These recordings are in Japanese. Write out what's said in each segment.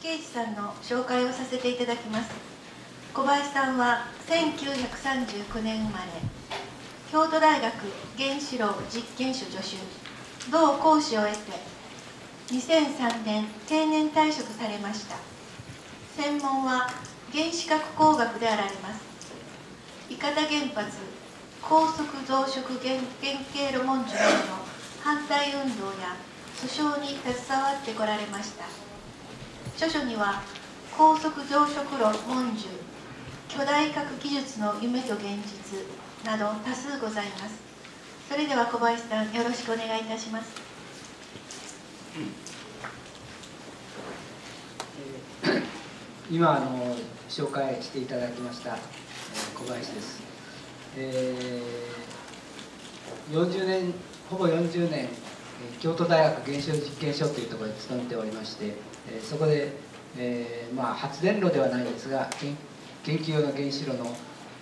圭司さんの紹介をさせていただきます。小林さんは1939年生まれ、京都大学原子炉実験所助手、同講師を得て2003年定年退職されました。専門は原子核工学であられます。伊方原発高速増殖原経路文書などの反対運動や訴訟に携わってこられました。著書には高速増殖炉文書、巨大核技術の夢と現実など多数ございます。それでは小林さん、よろしくお願いいたします。 今紹介していただきました小林です。40年ほぼ40年京都大学原子炉実験所というところに勤めておりまして、そこで、発電炉ではないですが研究用の原子炉の、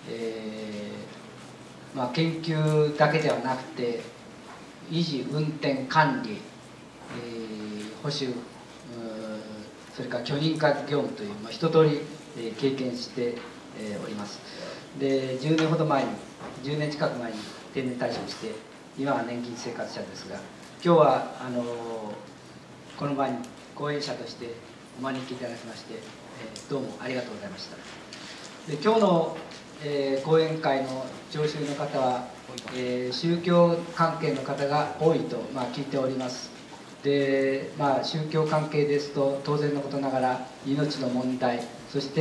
研究だけではなくて維持運転管理、保守、それから許認可業務という、一通り、経験して、おります。で10年ほど前に10年近く前に定年退職して今は年金生活者ですが、今日はこの場に講演者としてお招きいただきまして、どうもありがとうございました。で今日の、講演会の聴衆の方は、宗教関係の方が多いと、聞いております。で宗教関係ですと当然のことながら命の問題、そして、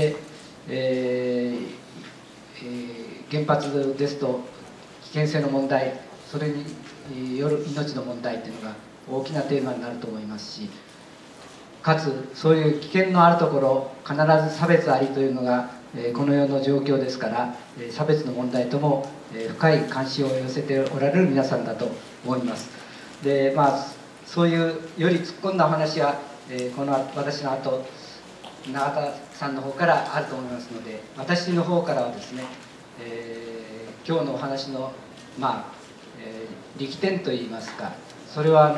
原発ですと危険性の問題、それによる命の問題というのが大きなテーマになると思いますし、かつそういう危険のあるところ必ず差別ありというのがこの世の状況ですから、差別の問題とも深い関心を寄せておられる皆さんだと思います。でそういうより突っ込んだお話はこの私の後永田さんの方からあると思いますので、私の方からはですね、今日のお話の力点といいますか、それは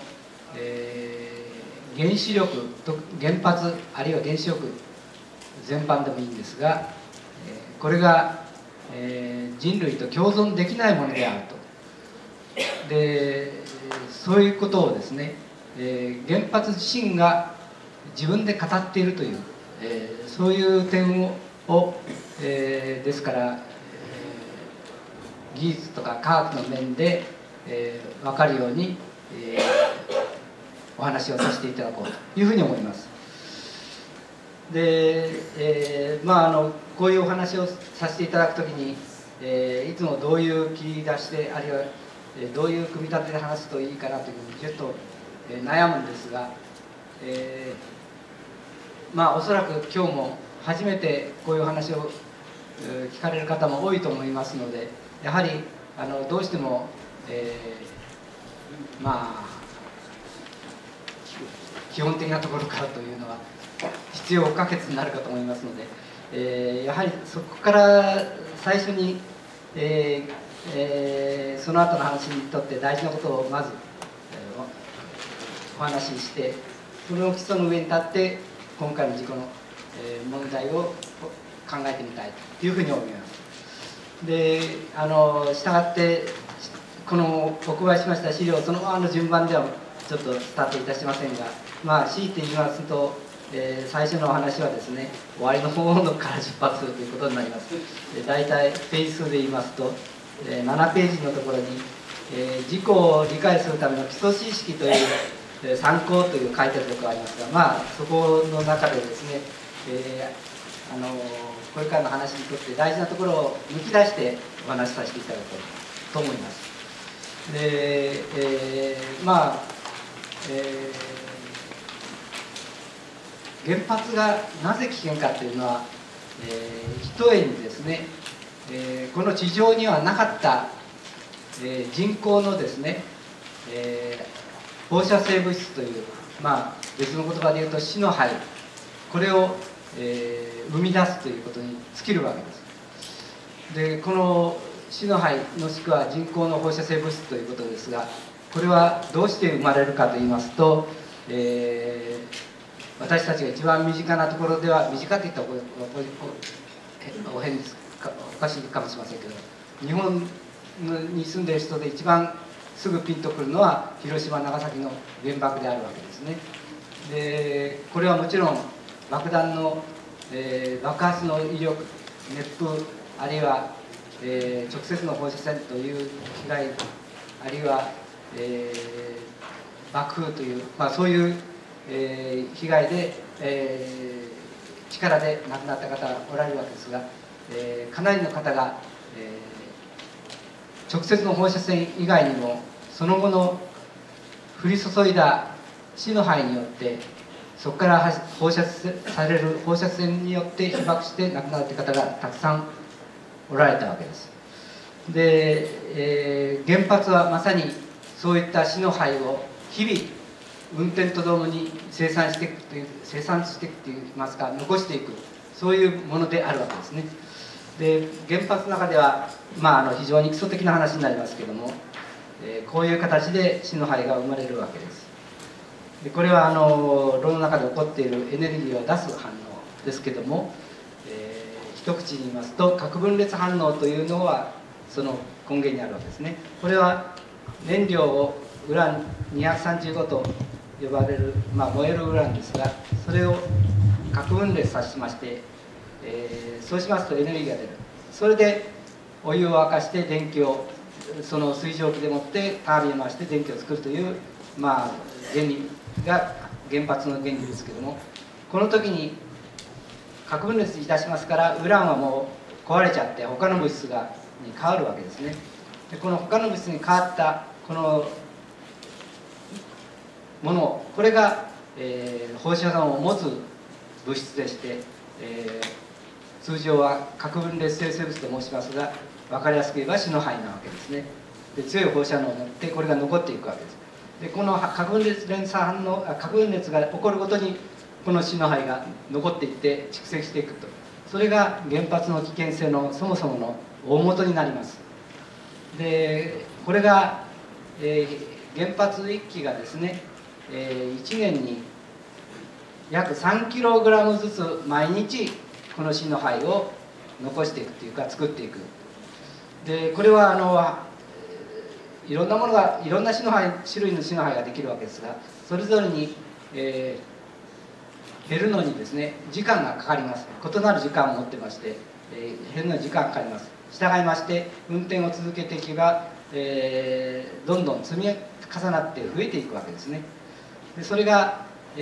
原子力と原発あるいは原子力全般でもいいんですが、これが人類と共存できないものであると。でそういうことをですね、原発自身が自分で語っているという、そういう点を、ですから、技術とか科学の面で、分かるように、お話をさせていただこうというふうに思います。で、こういうお話をさせていただくときに、いつもどういう切り出しであるいはどういう組み立てで話すといいかなというふうにちょっと悩むんですが、おそらく今日も初めてこういう話を聞かれる方も多いと思いますので、やはりどうしても、基本的なところからというのは必要不可欠になるかと思いますので、やはりそこから最初に、その後の話にとって大事なことをまず、お話しして、その基礎の上に立って今回の事故の、問題を考えてみたいというふうに思います。でしたがってこのお配りしました資料そのままの順番ではちょっとスタートいたしませんが、強いて言いますと、最初のお話はですね、終わりの方から出発するということになります。大体ページ数で言いますと、7ページのところに、事故を理解するための基礎知識という参考という書いてあるところがありますが、そこの中でですね、これからの話にとって大事なところを抜き出してお話しさせていただこうと思います。で、原発がなぜ危険かというのは、ひとえにですね、この地上にはなかった、人工のですね、放射性物質という、別の言葉で言うと死の灰、これを、生み出すということに尽きるわけです。でこの死の灰もしくは人工の放射性物質ということですが、これはどうして生まれるかといいますと、 私たちが一番身近なところでは、身近って言ったらお変ですか、おかしいかもしれませんけど、日本に住んでいる人で一番すぐピンとくるのは広島長崎の原爆であるわけですね。でこれはもちろん爆弾の、爆発の威力、熱風、あるいは、直接の放射線という被害、あるいは、爆風という、そういう、被害で、力で亡くなった方がおられるわけですが、かなりの方が、直接の放射線以外にもその後の降り注いだ死の灰によって、そこから放射される放射線によって被爆して亡くなった方がたくさんおられたわけです。で、原発はまさにそういった死の灰を日々運転とともに生産していくといいますか、残していく、そういうものであるわけですね。で原発の中では、非常に基礎的な話になりますけれども、こういう形で死の灰が生まれるわけです。でこれは炉の中で起こっているエネルギーを出す反応ですけども、一口に言いますと核分裂反応というのはその根源にあるわけですね。これは燃料をウラン235と呼ばれる、燃えるウランですが、それを核分裂させまして、そうしますとエネルギーが出る。それでお湯を沸かして電気を、その水蒸気でもってタービンを回して電気を作るという、原理が原発の原理ですけども、この時に核分裂いたしますから、ウランはもう壊れちゃって他の物質に変わるわけですね。でこの他の物質に変わったこのもの、これが、放射能を持つ物質でして、通常は核分裂生成物と申しますが、分かりやすく言えば死の灰なわけですね。で強い放射能を持ってこれが残っていくわけです。でこの核分裂が起こるごとにこの死の灰が残っていって蓄積していくと、それが原発の危険性のそもそもの大元になります。でこれが、原発1基がですね、1年に約 3kg ずつ毎日この死の灰を残していくというか作っていく。でこれはいろんなものが、いろんな種類の死の灰ができるわけですが、それぞれに、減るのにですね時間がかかります。異なる時間を持ってまして、減るのに時間がかかります。従いまして運転を続けていけば、どんどん積み重なって増えていくわけですね。でそれが、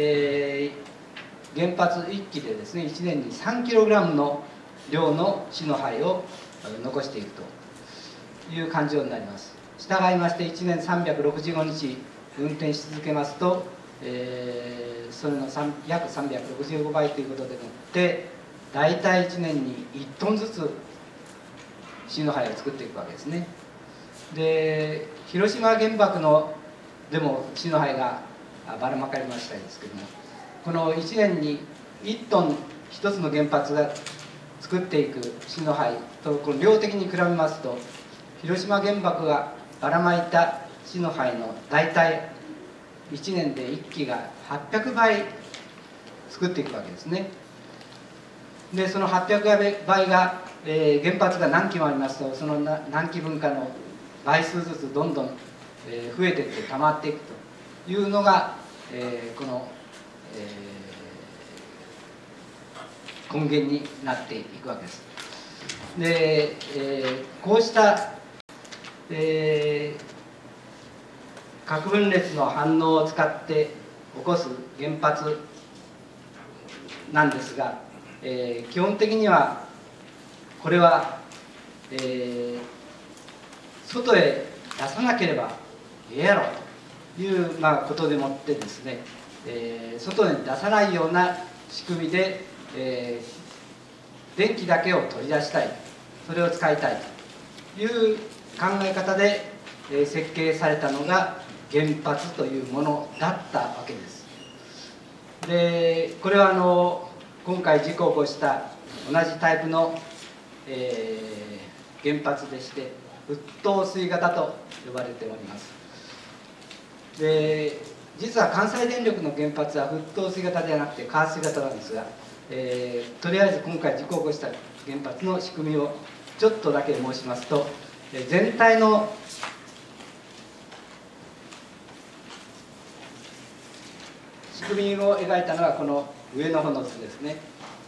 原発1基でですね1年に 3kg の量の死の灰を残していくという感じになります。従いまして1年365日運転し続けますと、それの約365倍ということでもって大体1年に1トンずつ死の灰を作っていくわけですね。で広島原爆でも死の灰がばらまかれましたですけども、この1年に1トン1つの原発が作っていく死の灰とこの量的に比べますと、広島原爆がばらまいた死の灰の大体1年で1基が800倍作っていくわけですね。でその800倍が、原発が何基もありますと、その何基分かの倍数ずつどんどん、増えていって溜まっていくというのが、この、根源になっていくわけです。で、こうした、核分裂の反応を使って起こす原発なんですが、基本的にはこれは、外へ出さなければええやろという、ことでもってですね、外に出さないような仕組みで、電気だけを取り出したい、それを使いたいという考え方で、設計されたのが原発というものだったわけです。でこれは今回事故を起こした同じタイプの、原発でして、沸騰水型と呼ばれております。で実は関西電力の原発は沸騰水型ではなくて加圧水型なんですが、とりあえず今回事故を起こした原発の仕組みをちょっとだけ申しますと、全体の仕組みを描いたのはこの上の方の図ですね。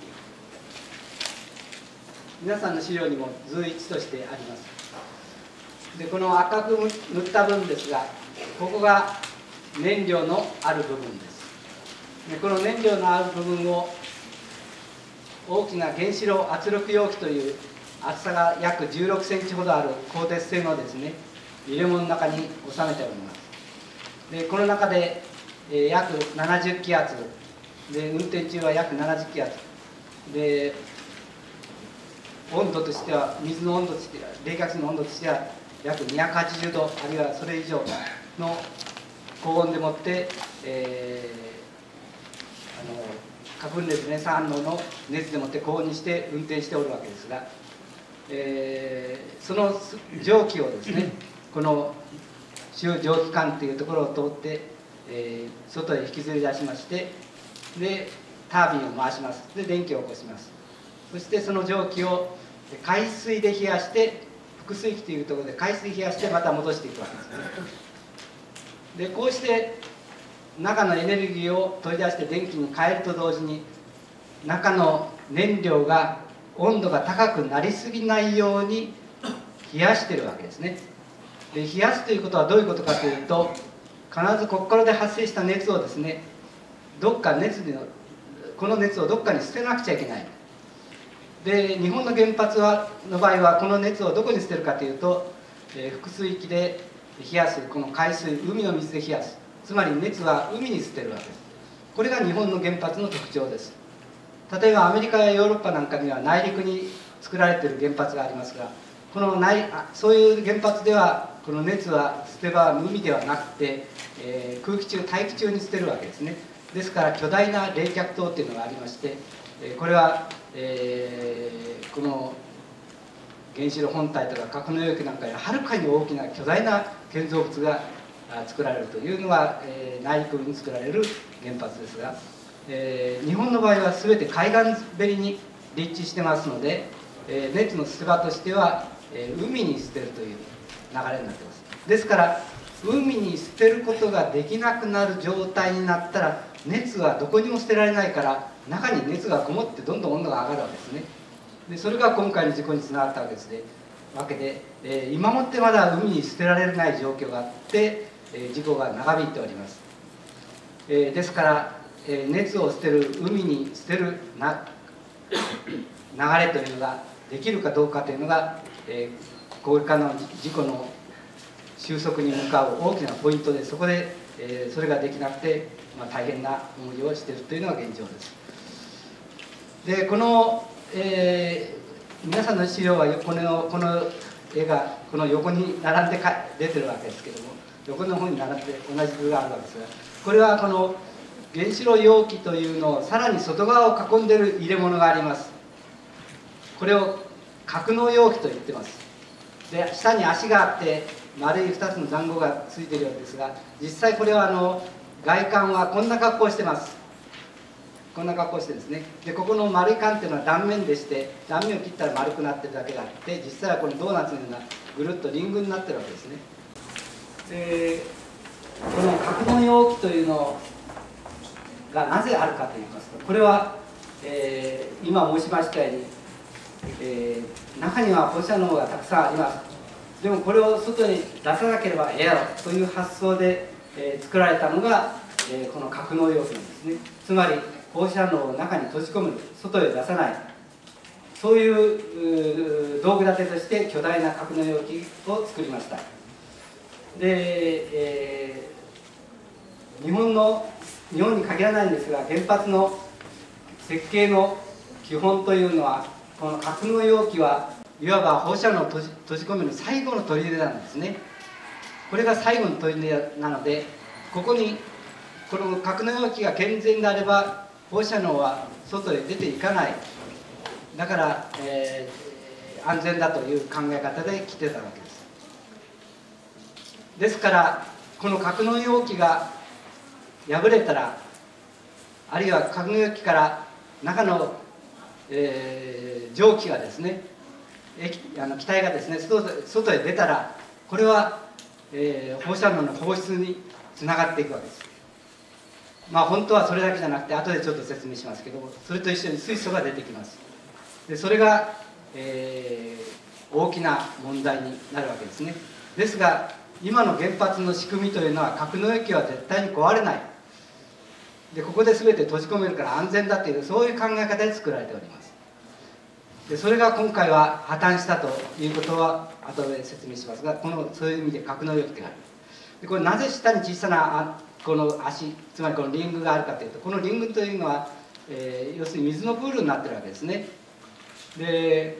皆さんの資料にも図1としてあります。でこの赤く塗った部分ですが、ここが燃料のある部分です。でこの燃料のある部分を大きな原子炉圧力容器という厚さが約16センチほどある鋼鉄製のですね入れ物の中に収めております。でこの中で約70気圧で、運転中は約70気圧で、温度としては水の温度としては冷却水の温度としては約280度あるいはそれ以上の高温でもって核分裂連鎖反応の熱でもって高温にして運転しておるわけですが、その蒸気をですねこの集蒸気管というところを通って、外へ引きずり出しまして、でタービンを回します。で電気を起こします。そしてその蒸気を海水で冷やして複水器というところで海水冷やしてまた戻していくわけですね。でこうして中のエネルギーを取り出して電気に変えると同時に中の燃料が温度が高くなりすぎないように冷やしてるわけですね。で冷やすということはどういうことかというと、必ずここからで発生した熱をですねどっかこの熱をどっかに捨てなくちゃいけない。で日本の原発の場合はこの熱をどこに捨てるかというと、複水域で冷やすこの海水海の水で冷やす、つまり熱は海に捨てるわけです。これが日本の原発の特徴です。例えばアメリカやヨーロッパなんかには内陸に作られている原発がありますが、そういう原発ではこの熱は捨て場は海ではなくて、空気中大気中に捨てるわけですね。ですから巨大な冷却塔というのがありまして、これは、この原子炉本体とか格納容器なんかよりはるかに大きな巨大な建造物が作られるというのが、内陸部に作られる原発ですが、日本の場合は全て海岸べりに立地してますので、熱の捨て場としては、海に捨てるという流れになっています。ですから海に捨てることができなくなる状態になったら熱はどこにも捨てられないから中に熱がこもってどんどん温度が上がるわけですね。でそれが今回の事故につながったわけで、今もってまだ海に捨てられない状況があって、事故が長引いております。ですから、熱を捨てる海に捨てる流れというのができるかどうかというのが、これからの事故の収束に向かう大きなポイントで、そこで、それができなくて、大変な思いをしているというのが現状です。でこの、皆さんの資料はこの絵がこの横に並んで出てるわけですけども、横の方に並んで同じ図があるわけですが、これはこの原子炉容器というのをさらに外側を囲んでいる入れ物があります。これを格納容器と言ってます。で下に足があって丸い2つの塹壕がついているようですが、実際これは外観はこんな格好をしてます。こんな格好してですね。でここの丸い管っていうのは断面でして、断面を切ったら丸くなってるだけがあって、実際はこのドーナツのようなぐるっとリングになってるわけですね。でこの格納容器というのがなぜあるかといいますと、これは、今申しましたように、中には放射能がたくさんあります。でもこれを外に出さなければええやろという発想で、作られたのが、この格納容器なんですね。つまり放射能を中に閉じ込める、外へ出さない、そういう道具立てとして巨大な格納容器を作りました。で、日本に限らないんですが、原発の設計の基本というのは、この格納容器はいわば放射能を閉じ込める最後の砦なんですね。これが最後の砦なので、ここにこの格納容器が健全であれば放射能は外へ出ていかない。だから、安全だという考え方で来てたわけです。ですからこの格納容器が破れたら、あるいは格納容器から中の、蒸気がですね、気体がですね外へ出たら、これは、放射能の放出につながっていくわけです。まあ本当はそれだけじゃなくて、後でちょっと説明しますけど、それと一緒に水素が出てきます。でそれが、大きな問題になるわけですね。ですが今の原発の仕組みというのは、格納容器は絶対に壊れない、でここで全て閉じ込めるから安全だという、そういう考え方で作られております。でそれが今回は破綻したということは後で説明しますが、そういう意味で格納容器である。でこれなぜ下に小さなこの足、つまりこのリングがあるかというと、このリングというのは、要するに水のプールになってるわけですね。で、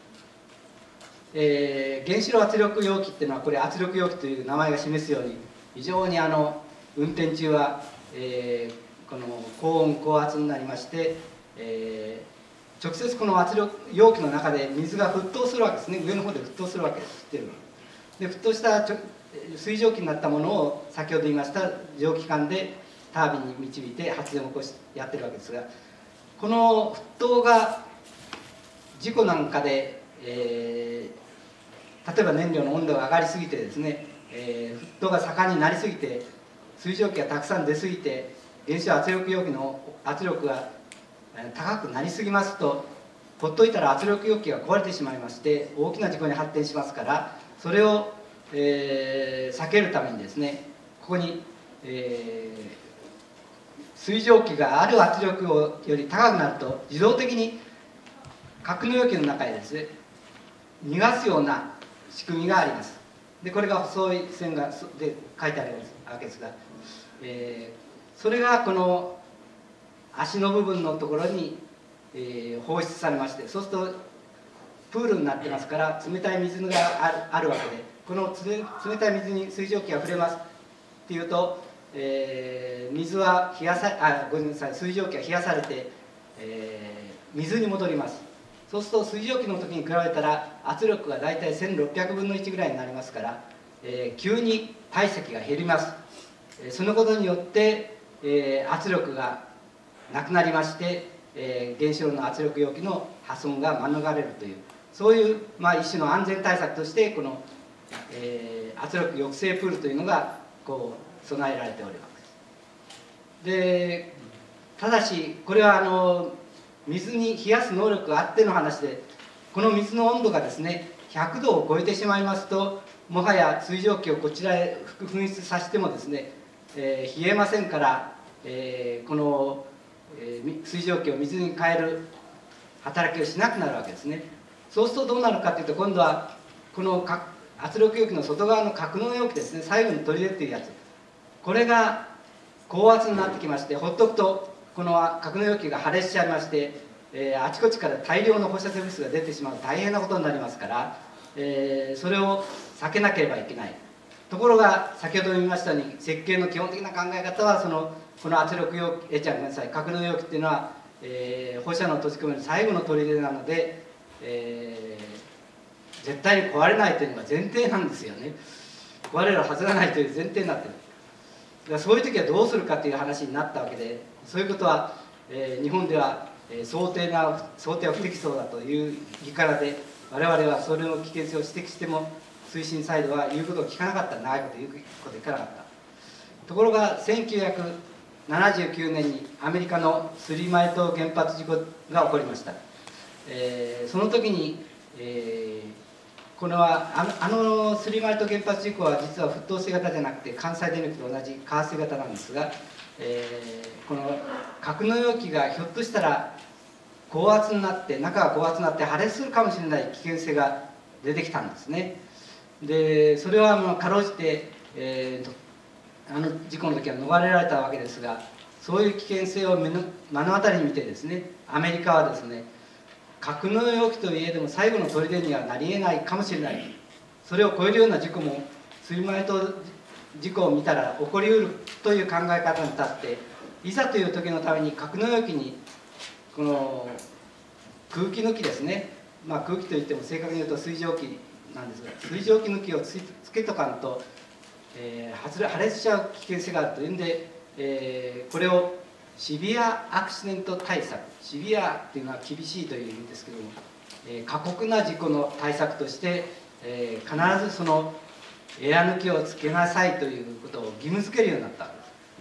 原子炉圧力容器っていうのは、これ圧力容器という名前が示すように、非常に運転中は、この高温高圧になりまして、直接この圧力容器の中で水が沸騰するわけですね。上の方で沸騰するわけです。で沸騰した水蒸気になったものを、先ほど言いました蒸気管でタービンに導いて発電を起こしやってるわけですが、この沸騰が事故なんかで、例えば燃料の温度が上がりすぎてですね、沸騰が盛んになりすぎて、水蒸気がたくさん出すぎて、原子炉圧力容器の圧力が高くなりすぎますと、ほっといたら圧力容器が壊れてしまいまして、大きな事故に発展しますから、それを、避けるためにですね、ここに、水蒸気がある圧力より高くなると、自動的に格納容器の中へですね、逃がすような仕組みがあります。でこれが細い線がで書いてあるわけですが、それがこの足の部分のところに、放出されまして、そうするとプールになってますから、冷たい水があるわけで、この冷たい水に水蒸気が触れますっていうと、水はごめんなさい、水蒸気が冷やされて、水に戻ります。そうすると水蒸気の時に比べたら圧力が大体1600分の1ぐらいになりますから、急に体積が減ります。そのことによって、圧力がなくなりまして、原子炉の圧力容器の破損が免れるという、そういう、一種の安全対策としてこの、圧力抑制プールというのがこう備えられております。でただしこれは水に冷やす能力があっての話で、この水の温度がですね100度を超えてしまいますと、もはや水蒸気をこちらへ噴出させてもですね、冷えませんから、この、水蒸気を水に変える働きをしなくなるわけですね。そうするとどうなるかというと、今度はこの圧力容器の外側の格納容器ですね、最後に取り出ているやつ、これが高圧になってきまして、ほっとくとこの格納容器が破裂しちゃいまして、あちこちから大量の放射性物質が出てしまう大変なことになりますから、それを避けなければいけない。ところが先ほど言いましたように、設計の基本的な考え方はこの圧力容器ごめんなさい、格納容器っていうのは、放射能を閉じ込める最後の砦なので、絶対に壊れないというのが前提なんですよね。壊れるはずがないという前提になってる。だからそういう時はどうするかという話になったわけで、そういうことは、日本では、想定は不適当だという議からで、我々はそれの危険性を指摘しても、推進サイドは言うことを聞かなかった、長いこと言うこといかなかった。ところが1979年にアメリカのスリーマイ島原発事故が起こりました。その時に、これはスリーマイ島原発事故は実は沸騰水型じゃなくて関西電力と同じ加圧水型なんですが、この格納容器がひょっとしたら高圧になって、中が高圧になって破裂するかもしれない危険性が出てきたんですね。でそれはかろうじて、事故の時は逃れられたわけですが、そういう危険性を目の当たりに見てですね、アメリカはですね、格納容器といえども最後の砦にはなりえないかもしれない、それを超えるような事故もスリーマイ島事故を見たら起こりうるという考え方に立って、いざという時のために格納容器にこの空気抜きですね、空気といっても正確に言うと水蒸気なんですが、水蒸気抜きをつけとかんと、破裂しちゃう危険性があるというんで、 これをシビアアクシデント対策、シビアっていうのは厳しいという意味ですけども、過酷な事故の対策として、必ずそのエア抜きをつけなさいということを義務付けるようになったんです。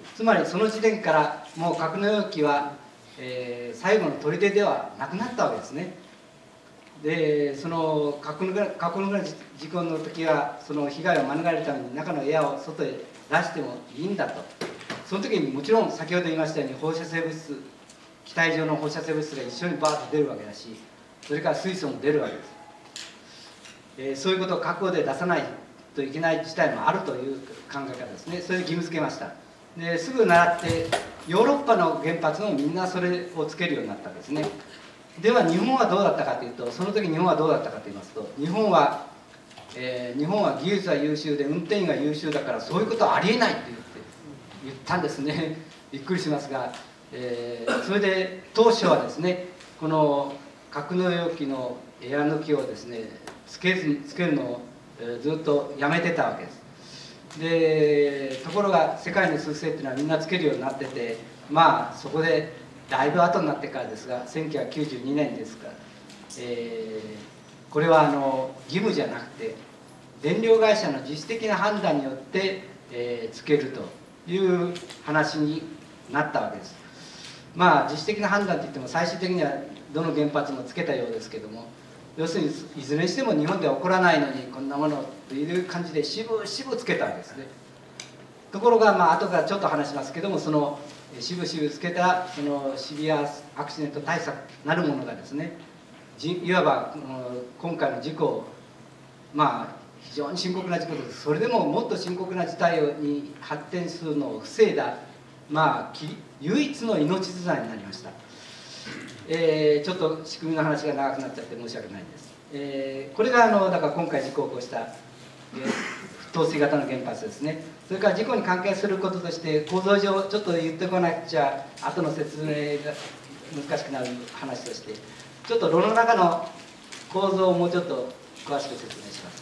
つまりその時点からもう格納容器は、最後の砦ではなくなったわけですね。でその格納事故の時はその被害を免れるために中のエアを外へ出してもいいんだと。その時にもちろん先ほど言いましたように放射性物質、気体上の放射性物質が一緒にバーッと出るわけだし、それから水素も出るわけです。そういうことを覚悟で出さないといけない事態もあるという考え方ですね。それで義務付けました。ですぐ習ってヨーロッパの原発もみんなそれをつけるようになったわけですね。では日本はどうだったかというと、その時日本はどうだったかといいますと、日本は技術は優秀で運転員が優秀だからそういうことはありえないと言ったんですね。びっくりしますが、それで当初はですね、この格納容器のエア抜きをですねつけるのをずっとやめてたわけです。でところが世界の趨勢っていうのはみんなつけるようになってて、まあそこでだいぶ後になってからですが、1992年ですから、これは義務じゃなくて燃料会社の自主的な判断によって、つけるという話になったわけです。まあ自主的な判断といっても最終的にはどの原発もつけたようですけども、要するにいずれにしても日本では起こらないのにこんなものという感じで渋々つけたわけですね。ところがまあ後からちょっと話しますけども、その渋々つけたそのシビアアクシデント対策なるものがですね、いわば今回の事故、まあ非常に深刻な事故です。それでももっと深刻な事態に発展するのを防いだ、まあ唯一の命綱になりました。ちょっと仕組みの話が長くなっちゃって申し訳ないんです。これがだから今回事故を起こした透水型の原発ですね。それから事故に関係することとして構造上ちょっと言ってこなくちゃ後の説明が難しくなる話として、ちょっと炉の中の構造をもうちょっと詳しく説明します。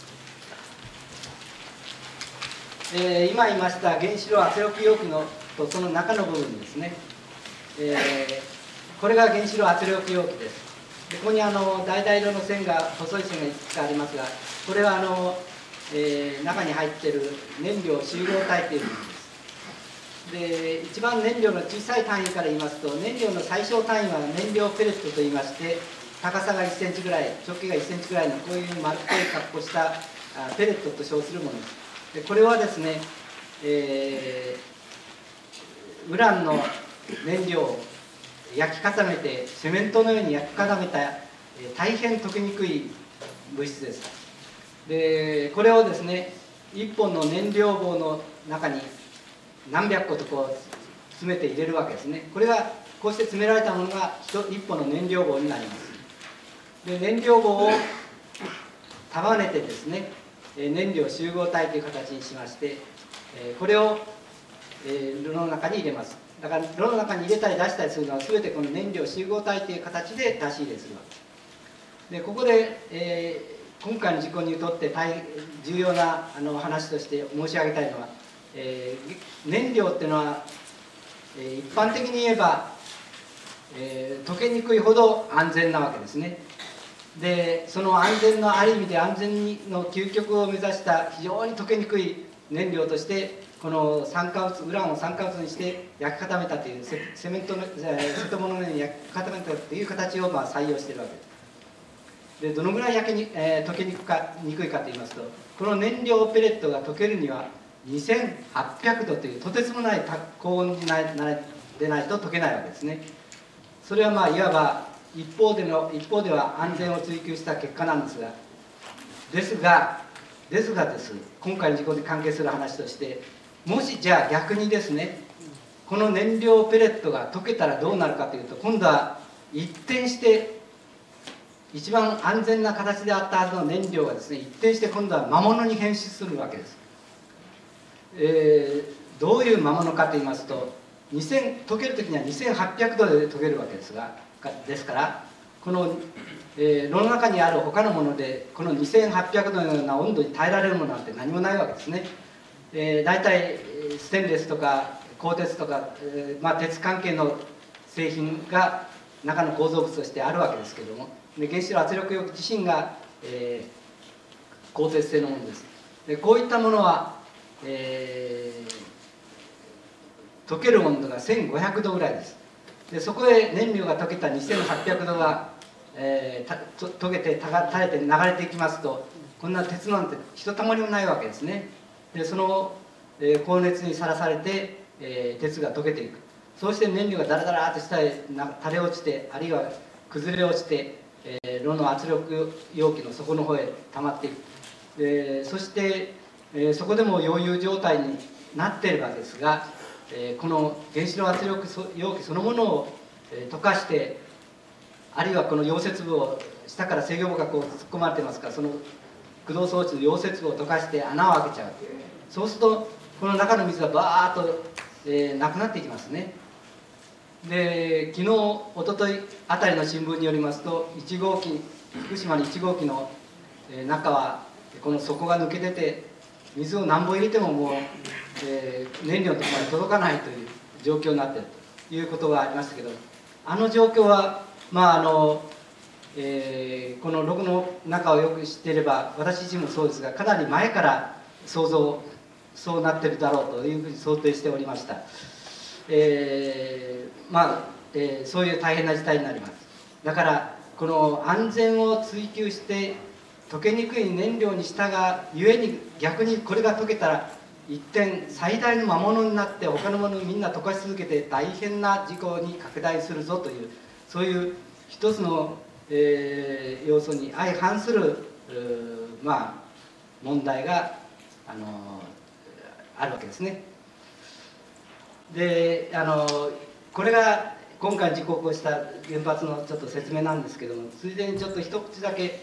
今言いました原子炉圧力容器のとその中の部分ですね。これが原子炉圧力容器です。でここに橙色の線が細い線がいくつかありますが、これは中に入っている燃料集合体というものです。で一番燃料の小さい単位から言いますと、燃料の最小単位は燃料ペレットといいまして、高さが1センチぐらい、直径が1センチぐらいのこういう丸っこい格好したペレットと称するものです。でこれはですね、ウランの燃料を焼き固めてセメントのように焼き固めた大変溶けにくい物質です。でこれをですね1本の燃料棒の中に何百個とこう詰めて入れるわけですね。これがこうして詰められたものが1本の燃料棒になります。で燃料棒を束ねてですね燃料集合体という形にしまして、これを炉の中に入れます。だから炉の中に入れたり出したりするのは全てこの燃料集合体という形で出し入れするわけです。でここで、今回の事故にとって大変重要な話として申し上げたいのは、燃料っていうのは、一般的に言えば、溶けにくいほど安全なわけですね。でその安全のある意味で安全の究極を目指した非常に溶けにくい燃料としてこの酸化物ウランを酸化物にして焼き固めたというセメントの瀬戸物のように焼き固めたという形を採用しているわけです。でどのぐらい溶けにくいかといいますと、この燃料ペレットが溶けるには2800度というとてつもない高温でないと溶けないわけですね。それはいわば一方では安全を追求した結果なんですが、今回の事故に関係する話として、もしじゃあ逆にですねこの燃料ペレットが溶けたらどうなるかというと、今度は一転して一番安全な形であったはずの燃料がですね一転して今度は魔物に変身するわけです。どういう魔物かといいますと、溶ける時には2800度で溶けるわけですから、この、炉の中にある他のものでこの2800度のような温度に耐えられるものなんて何もないわけですね。大体ステンレスとか鋼鉄とか、鉄関係の製品が中の構造物としてあるわけですけれども、で原子炉圧力容器自身が、鋼鉄製のものです。でこういったものは、溶ける温度が1500度ぐらいです。でそこへ燃料が溶けた2800度が、溶けて垂れて流れていきますと、こんな鉄なんてひとたまりもないわけですね。でその、高熱にさらされて、鉄が溶けていく。そうして燃料がダラダラと下へ垂れ落ちて、あるいは崩れ落ちて、炉の圧力容器の底の方へ溜まっていく。でそして、そこでも溶融状態になっているわけですが、この原子炉圧力容器そのものを溶かして、あるいはこの溶接部を下から制御部がこう突っ込まれてますから、その駆動装置の溶接部を溶かして穴を開けちゃう。そうするとこの中の水がバーッと、なくなっていきますね。で昨日一昨日あたりの新聞によりますと、1号機福島の1号機の中はこの底が抜けてて、水を何本入れてももう、燃料のところまで届かないという状況になっているということがありましたけど、あの状況はこのログの中をよく知っていれば、私自身もそうですが、かなり前からそうなっているだろうというふうに想定しておりました。そういう大変な事態になります。だからこの安全を追求して溶けにくい燃料にしたがゆえに、逆にこれが溶けたら一点最大の魔物になって、他のものをみんな溶かし続けて大変な事故に拡大するぞという、そういう一つの、要素に相反する問題があるわけですね。でこれが今回事故を起こした原発のちょっと説明なんですけども、ついでにちょっと一口だけ、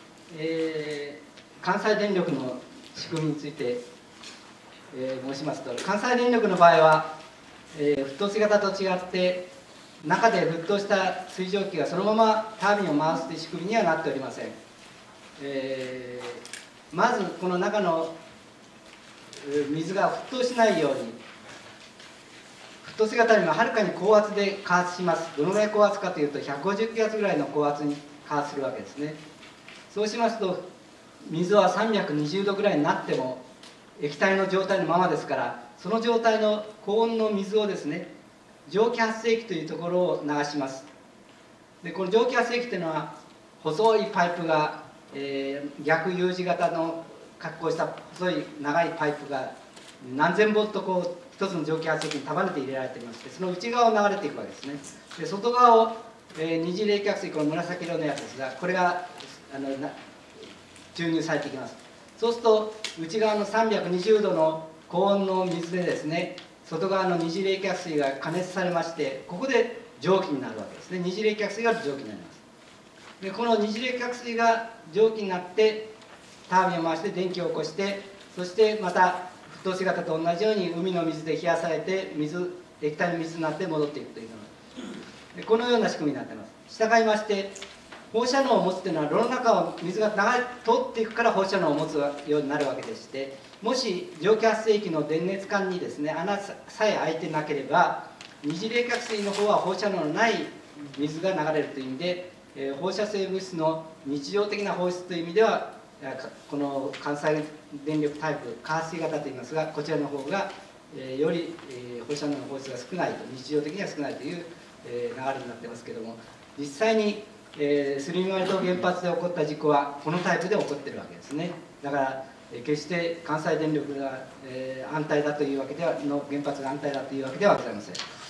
関西電力の仕組みについて、申しますと、関西電力の場合は、沸騰し型と違って中で沸騰した水蒸気がそのままタービンを回すという仕組みにはなっておりません。まずこの中の水が沸騰しないように、沸騰し型にははるかに高圧で加圧します。どのぐらい高圧かというと150気圧ぐらいの高圧に加圧するわけですね。そうしますと水は320度ぐらいになっても液体の状態のままですから、その状態の高温の水をですね、蒸気発生器というところを流します。でこの蒸気発生器というのは細いパイプが、逆 U 字型の格好した細い長いパイプが何千ボルトこう一つの蒸気発生器に束ねて入れられていまして、その内側を流れていくわけですね。で外側を、二次冷却水、この紫色のやつですが、これが注入されていきます。そうすると内側の320度の高温の水でですね、外側の二次冷却水が加熱されまして、ここで蒸気になるわけですね。二次冷却水が蒸気になります。でこの二次冷却水が蒸気になってタービンを回して電気を起こして、そしてまた沸騰し型と同じように海の水で冷やされて液体の水になって戻っていくというのが、このような仕組みになっています。従いまして放射能を持つというのは炉の中を水が通っていくから放射能を持つようになるわけでして、もし蒸気発生器の電熱管にですね穴さえ開いてなければ、二次冷却水の方は放射能のない水が流れるという意味で、放射性物質の日常的な放出という意味ではこの関西電力タイプ加圧水型といいますが、こちらの方が、より、放射能の放出が少ないと、日常的には少ないという、流れになってますけども、実際にスリムワイルド原発で起こった事故はこのタイプで起こってるわけですね。だから決して関西電力が安泰だというわけではの原発が安泰だというわけではございません。